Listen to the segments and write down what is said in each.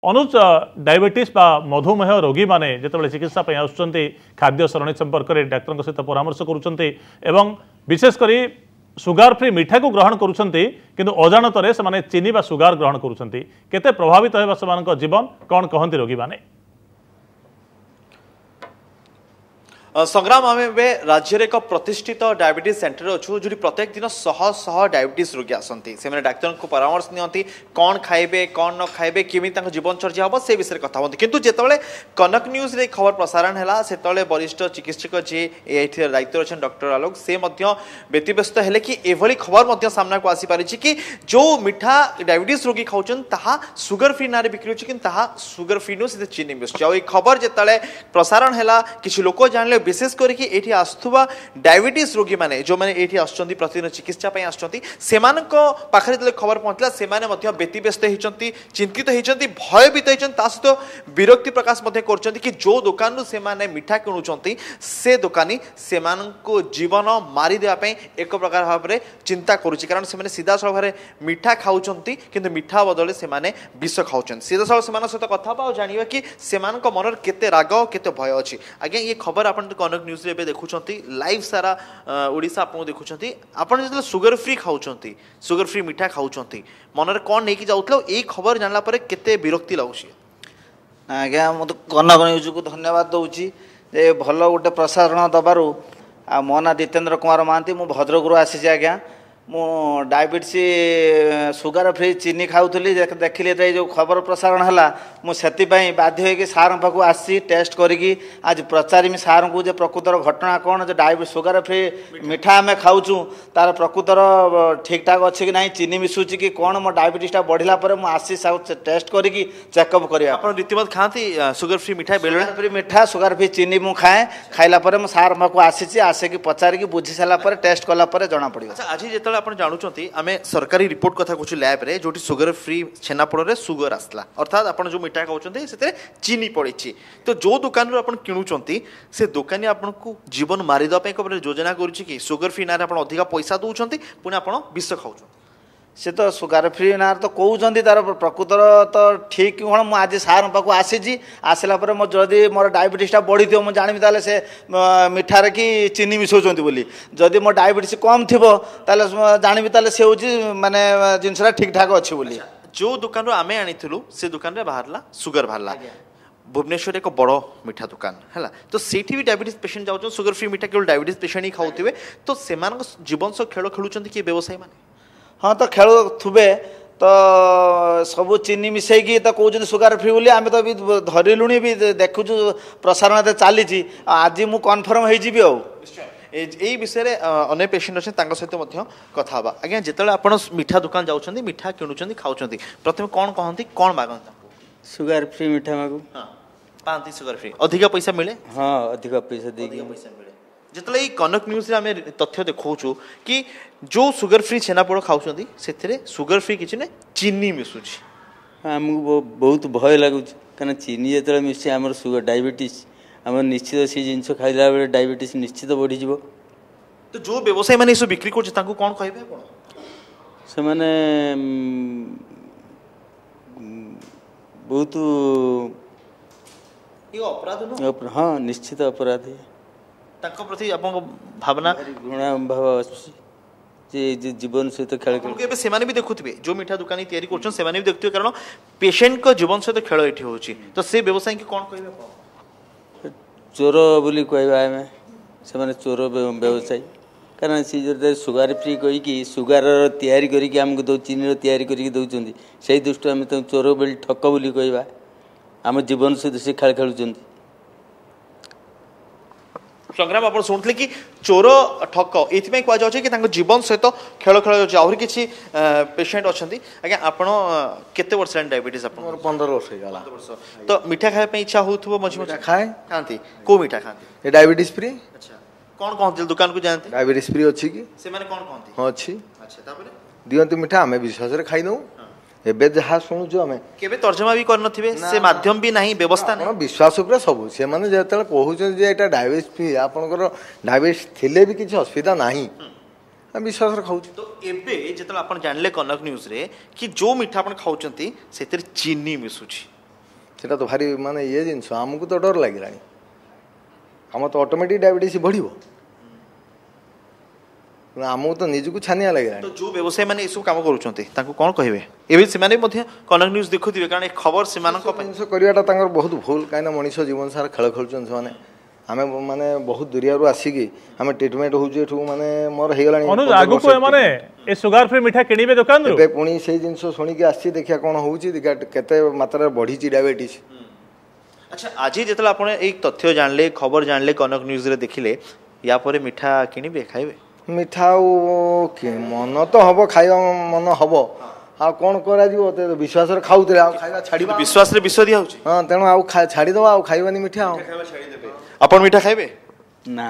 अनुज diabetes बा मधुमेह रोगी माने जिते चिकित्सा आसुच्च खाद्य सरणी संपर्क में डाक्तर सहित परामर्श करुँच विशेषकर सुगार फ्री मिठा को ग्रहण करुँच अजाणत से चीनी बा सुगार ग्रहण करुँच प्रभावित होगा से जीवन कौन कहते रोगी माने। संग्राम आम राज्य एक प्रतिष्ठित डायबिटीज सेंटर अच्छु जो प्रत्येक दिन शह शह डायबिटीज रोगी आसती से डाक्तर को परामर्श नियंती कौन खाइबे कौन न खाइबे केमी जीवनचर्या हम से विषय कथा होती किंतु जिते कनक न्यूज रे खबर प्रसारण है से वरिष्ठ चिकित्सक जी ये दायित्व अच्छे डॉक्टर आलोक से व्यतीव्यस्त है कि एभली खबर सामना को आसी पारिछि कि जो मिठा डायबिटीज रोगी खाऊन ताहा सुगर फ्री ना बिक्री होता सुगर फ्री नु से चीनी मिसुची खबर जिते प्रसारण है किसी लोक जानले विशेष करके एठी आस्थुवा डायबिटीज रोगी माने जो माने एठी आछंती प्रतिदिन चिकित्सा पय आछंती सेमानक पाखरे जले खबर पहुंचला सेमाने मध्ये व्यतीव्यस्त हेचंती चिंतित हेचंती भयभीत हेचंती तासतो विरक्ति प्रकाश मध्ये करचंती कि जो दुकान नु सेमाने मिठा किनुचंती से दुकानी सेमानक जीवन मारी देवा पय एक प्रकार भाबरे चिंता करूची कारण सेमाने सीधा सळ घरे मिठा खाउचंती किंतु मिठा बदले सेमाने विष खाउचंती सीधा सळ सेमान सहित कथा बा जानिबा कि सेमानक मनर केते राग केते भय अछि आगे ये खबर आपण कनक न्यूज रे देखुंट लाइव सारा ओडिशा आपको देखुंट आपड़ जो सुगर फ्री खाऊंट सुगर फ्री मिठा खाऊंट मनरे कौन नहीं जाऊँ ये खबर जानला पर केते विरक्ति लगुच आज्ञा मत कनक न्यूज को धन्यवाद दूची जे भल गोटे प्रसारण दबारू मो ना जितेन्द्र कुमार महांती मु भद्रकरू आसी आज्ञा मु डायबिटीज सुगर फ्री चीनी खाऊली देखिले जो खबर प्रसारण है मुझे बाध्य हो सार पाक आसी टेस्ट करी आज पचारिमी सार को प्रकृतर घटना कौन जो डायबिटीज सुगर फ्री मिठा आम खाऊँ तार प्रकृतर ठीक ठाक अच्छे कि ना चीनी मिसुची कि कौन मो डायबिटीजटा बढ़ला मुझे टेस्ट करी चेकअप करा रीतिमत खाती सुगर फ्री मिठा बेल फ्री मिठा सुगर फ्री चीनी मु खाए खाइला सार पाक आसी आसिक पचारिकी बुझी सारापर टेस्ट कलापर जना पड़े। आज जो आप जानते आम सरकारी रिपोर्ट कथा कुछ लैब रे जो सुगर फ्री छेनापोड़ सुगर आसला अर्थात आप जो मिठा खाऊँ से चीनी पड़ी तो जो दुकान आप किणुंट से दुकानी आपको जीवन मारिदेवाई योजना कर सुगर फ्री ना अधिक पैसा दौरान पुणी आप विष खाऊ से तो सुगर फ्री ना तो कहते तार प्रकृतर तो ठीक कौन मुझे आज सार पाक आसी आसला मो जदि मोर डायबिटीजटा बढ़ी थो मुझे जानवी ताले से मिठार कि चीनी मिसौंट बोली जदि मो डायबिटीज कम थी जानवी ताले से हूँ माने जिनसा ठीक ठाक अच्छी बोली जो दुकान आम आनी से दुकान में बाहरला सुगर बाहरला भुवनेश्वर एक बड़ मिठा दुकान है तो सेठी भी डायबिटीज पेशेंट जाऊँ सुगर फ्री मिठा केवल डायबिटीज पेशेंट ही खाऊे तो से जीवन सह खेल खेलुंट किए व्यवसायी मैंने हाँ तो खेल थुबे तो सबू चीनी मिसेकी तो कहते सुगर फ्री बोली आम तो भी धरलुँ भी देखु प्रसारण चली आज मु कन्फर्म हो यही विषय अनेक पेशेंट अच्छे सहित कथा आज्ञा जिते आप मिठा दुकान जाऊँ मिठा किणुंट खाऊँ प्रथम कौन कहती कौन मागता सुगर फ्री मिठा मागू पाती सुगर फ्री अधिक पैसा मिले हाँ अधिक पैसा मिले जिते कनक न्यूज आम तथ्य देखु कि जो सुगर फ्री छेनापोड़ खाऊँ से सुगर फ्री किसी ने चीनी मिसुची आमको बहुत भय लगुच कहीं चीनी जो मिसी आम सुगर डायबिटीज आम निश्चित से जिन खाइला बेले डायबिटीज निश्चित बढ़ी जीवो तो जो व्यवसायी मैंने सब बिक्री कर कौन कहे से मैंने बहुत अपराध हाँ निश्चित अपराधी प्रति भावना घृणा भाव जे जीवन सहित खेल खेल से भी देखुए जो मिठा दुकानी तैयारी कर भी देखते कारण पेशेंट को जीवन सहित खेल ये हो तो से व्यवसायी कौन कह चोर बोली कहवा आम से चोर व्यवसायी कारण सी जो सुगर फ्री कहीकि सुगर तैयारी करके आमको दो चीनी तैयारी करके दौरान से दृष्टि आम चोर बोली ठक बोली कहवा आम जीवन सहित से खेल खेलुं संग्राम आप शुणुले कि चोर ठक ये कहुचे कि जीवन सहित खेल खेल आहरी किसी पेशेंट अच्छा आज्ञा आपण केते वर्ष डायबिटीज आप 15 वर्ष होगा तो मिठा खाया इच्छा हो मझे मझे खाए खाती को मिठा खाती डायबिटीज फ्री अच्छा कौन कहते दुकान को जानते डायबिटीज फ्री अच्छी कि से माने कौन कहते हाँ अच्छी अच्छा तापर दियंतु मिठा आमे विश्वास रे खाई दऊ एबे जहा सुनुछु आमे केबे तर्जमा भी करन थिबे से माध्यम भी नहीं व्यवस्था नहीं विश्वास ऊपर सब से माने जेतले कहउछन जे एटा डायबिटीज फ्री आपनकर डायबिटीज थिले भी किछ असुविधा नहीं हम विश्वास रे खाउ तो एबे जेतले आपण जानले कनक न्यूज रे कि जो मिठा आपण खाउचंती सेतिर चीनी मिसुची सेटा तो भारी माने ये जिनस आमको तो डर लगे आम तो ऑटोमेटिक डायबिटीज बढ़ आमको तो निजक छानिया लगे तो जो व्यवसायी मैंने ये सब काम करूँ कौन कहे एवं से कनक न्यूज देखुवे कारण खबर से जिन करवाटा बहुत भूल कहीं मनीष जीवन सारा खेल खेलुन से आमे माने बहुत दुरिया आसिकी आमे ट्रीटमेंट होछु माने मोर हे गलानी अनुज आगु को माने ए सुगर फ्री मिठा किनिबे दुकान रो बे पुणी से जिंस सुनी के आसी देखिया कोन होउची देखा केते मात्रा बढ़ी ची डायबिटीज। अच्छा आज जेतला आपण एक तथ्य जानले खबर जानले कनक न्यूज रे देखिले या परे मिठा किनिबे खाइबे मिठा मन तो हबो खाइबा मन हबो आ कोन करा जीवो ते विश्वास रे खाउतले आ खाइबा छाड़ीबा विश्वास रे विश्व दिया होची हां तेनो आ छाड़ी दवा आ खाइबानी मिठा अपन मिठा खाइबे ना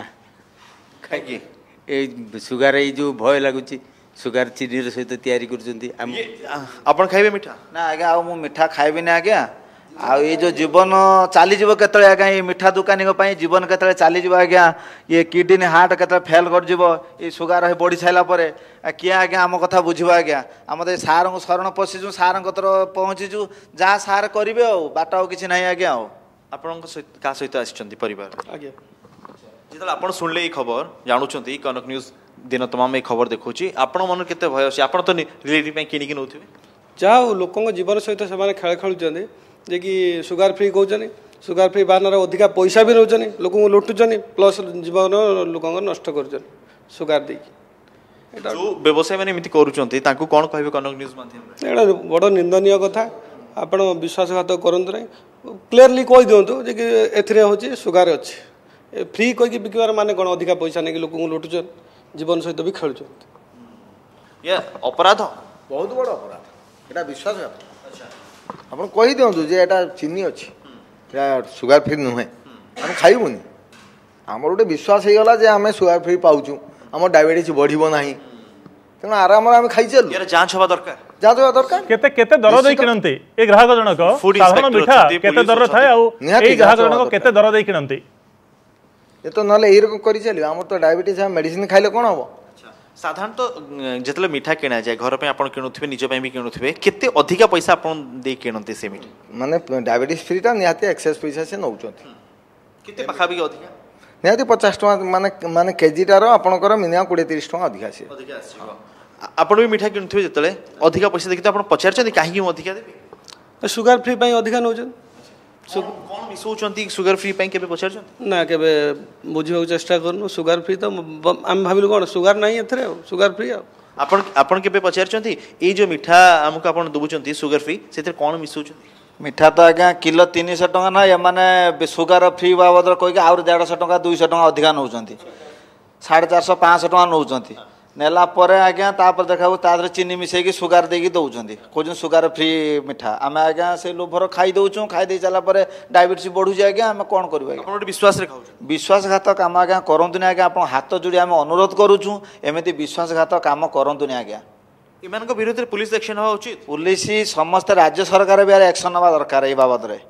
खाइकी ए सुगार ये जो भय लगुच सुगार चीनी सहित तैयारी कर अपन खाइबे मिठा ना आज्ञा आ मिठा खाइबी ना आज्ञा आ ये जो जीवन चली जीव केतले आज्ञा ये मिठा दुकानी को जीवन केतले चली जीव आज्ञा ये किडनी हार्ट केतले फेल कर जीव ये सुगार बढ़ी सारा पर किए आज्ञा आम कथा बुझा आज्ञा आम तो सार को शरण पशिचु सार कतर पहुँचीचु जहाँ सार करेंगे बाट आ कि ना आज्ञा आपण क्या सहित आसिचंती परिवार आज्ञा जितले आपण सुनले ये खबर जानुचंती कनक न्यूज दिन तमाम ये खबर देखुची आपण मन केते भय अछि आपण तो रिलेटिव पे किनि कि नउथिबे जाओ लोकों जीवन सहित से खेल खेलुं जे कि सुगार फ्री कहते सुगार फ्री बाहर अधिका पैसा भी रोचन लोक लुटुचन प्लस जीवन लोक नष्ट कर सुगार दे जो व्यवसाय मैंने एमती करूचंती तांको कोन कहबे कनक न्यूज माध्यम एटा बड़ निंदनीय कथा आपण विश्वासघात करंतु नहीं क्लियरली कहि दियंतु जे कि एथरे होची सुगार अछि फ्री कहि बिकबार माने कोन अधिका पैसा नै कि लोक लुटुचन जीवन सहित भी खेलुचन ये अपराध बहुत बड़ अपराध एटा विश्वासघात। आप कही दिंतु जे एटा चीनी अच्छी सुगार फ्री नुहे आम खाइबुनि आमर गोटे विश्वास हो गला जे आम सुगार फ्री पाऊँ आम डायबिटीज बढ़ो ना तेणु आराम आम खाई चलु यार जांच हवा दरकार जांच हवा दरकार केते केते दर दे किनंती ए ग्राहक जनक साधारण मिठा केते दर थाए आ ए ग्राहक जनक केते दर दे किनंती ये तो नले ए रकम करि चली आमर तो डायबिटीज मेडिसिन खाइले कोन हबो साधारण तो जितले मिठा किना जाए घर पे आपण किनुथिबे निज पे भी किनुथिबे केते अधिका पैसा आपण दे किनंती से मिठा माने डायबिटीज फ्री ता निहाती एक्सेस पैसा से नउचंती केते पाखा भी अधिका निहाती 50 टका माने माने केजीटार आपणकर मिनिमम 20-30 टका अधिका से अधिका आसीबो आपण भी मिठा किनुथिबे जितले अधिका पैसा देखि तो आपण पचारचंती काहे कि अधिका देबे सुगार फ्री पई अधिका नउचन कौन मिसौचंती सुगर फ्री पई केबे पचारचंती ना केबे बुझियो चेष्टा करनु सुगार फ्री तो आम भाबिलु कोन सुगार नहीं एथरे सुगार फ्री आपण आपण केबे पचारचंती ए जो मिठा हमको आपण दबुचंती सुगर फ्री सेते कौन मिसौचंती मिठा तो आज्ञा किलो 300 टका ना या माने सुगार फ्री बाबद कहीकि आउर 150 टका 200 टका अधिका नौ 450-500 टका नौ नेला परे आज्ञा तापर देखा तादर चीनी मिसेकी सुगार देकी दौरान कौन सुगार फ्री मिठा आम आज्ञा से लोभर खाई दौचु खाई दे सारा डायबिटीज बढ़ुचे आज्ञा आम कौन कर विश्वास विश्वासघात काम आज्ञा करतु आज्ञा आप हाथ जोड़ी आम अनुरोध करुचु एमती विश्वासघात काम करतु आज्ञा इमान विरोध में पुलिस एक्शन हवा उचित पुलिस समस्त राज्य सरकार भी एक्शन नवा दरकार ए बाबद रे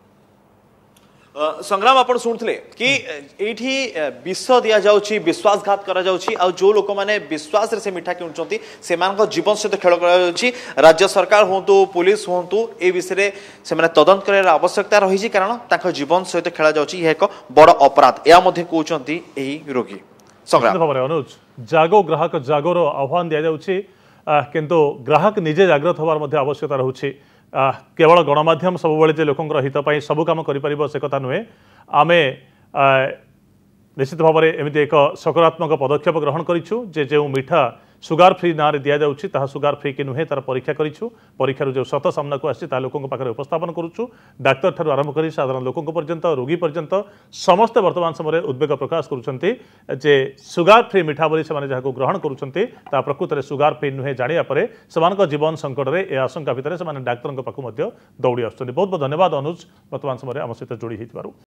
संग्राम आपण शुणुले कि एठी विष दिया जाउची विश्वासघात करा जाउची आ जो लोक माने विश्वास रे से मिठा किनुचंती सेमान जीवन सहित खेल करा जाउची राज्य सरकार होंतु पुलिस होंतु ए विषय से माने तदंत करार आवश्यकता रही कारण तांको जीवन सहित खेला जाउची यह एक बड़ अपराध या मध्ये कहउचंती एही रोगी संग्राम खबर अनुज जागो ग्राहक जागोर आह्वान दिया जाउची किंतु ग्राहक निजे जागृत होवार मध्ये आवश्यकता रहुची केवल गणमाध्यम सब लोकंर हित सबू कम कर से कथा नुहे आमे निश्चित भाव में एमती एक सकारात्मक पदक्षेप ग्रहण करूँ जो मिठा सुगार फ्री ना दि जाऊँगी सुगार फ्री कि नुहे तार परीक्षा करूँ परीक्षार जो सत सामना को आसी लोकों पाखे उपस्थापन करुचु डाक्तर ठार आरंभ कर साधारण लोकों पर्यंत रोगी पर्यंत समस्ते वर्तमान समय उद्वेग प्रकाश करुँचे सुगार फ्री मिठा बोली से जहाँ ग्रहण करुँच प्रकृत में सुगार फ्री नुहे जानापर से जीवन संकट में यह आशंका भितर से डाक्तर पाखु दौड़ी आसुच्च बहुत बहुत धन्यवाद अनुज वर्तमान समय आम सहित जोड़ी होइथिबारु।